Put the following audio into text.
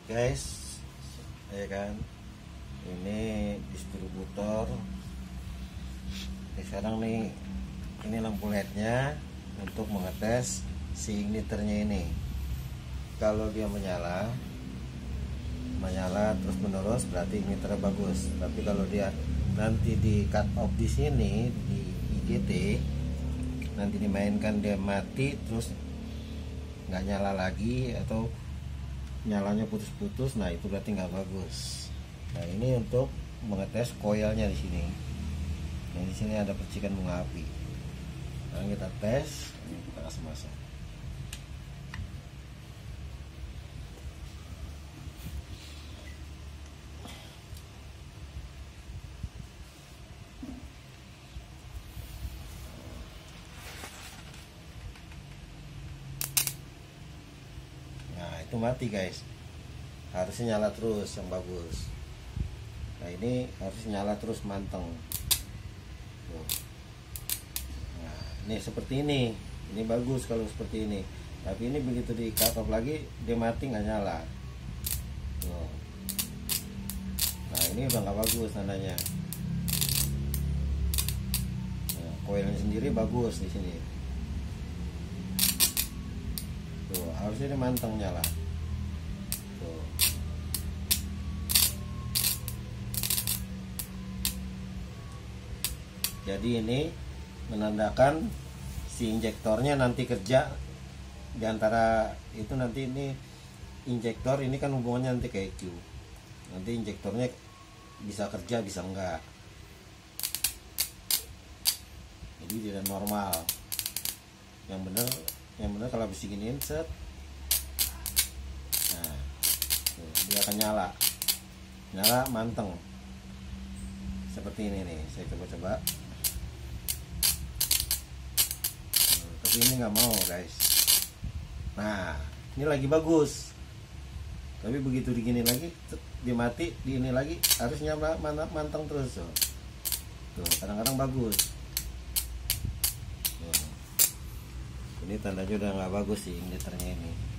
guys, ya kan, ini distributor. Sekarang nih, ini lampu LED-nya untuk mengetes si igniternya ini. Kalau dia menyala terus menerus, berarti igniternya bagus. Tapi kalau dia nanti di cut off di sini di IGT, nanti dimainkan dia mati terus nggak nyala lagi atau nyalanya putus-putus, nah itu berarti nggak bagus. Nah ini untuk mengetes koilnya di sini. Nah di sini ada percikan bunga api. Sekarang kita tes, ini kita kasih masuk. Itu mati guys, harusnya nyala terus yang bagus. Nah ini harus nyala terus manteng. Nah ini seperti ini bagus kalau seperti ini. Tapi ini begitu di cut off lagi dia mati nggak nyala. Nah ini udah nggak bagus tandanya. Nah, koilnya sendiri bagus di sini. Tuh, harusnya dia manteng nyala. Tuh. Jadi ini menandakan si injektornya nanti kerja di antara itu. Nanti ini injektor ini kan hubungannya nanti ke EQ. Nanti injektornya bisa kerja bisa enggak. Jadi tidak normal. Yang benar kalau habis diginiin set, nah tuh, dia akan nyala manteng seperti ini nih. Saya coba tapi ini nggak mau guys. Nah ini lagi bagus, tapi begitu digini lagi dia mati, di ini lagi harus nyala manteng terus. Tuh kadang-kadang bagus. Ini tandanya udah nggak bagus sih igniternya ini.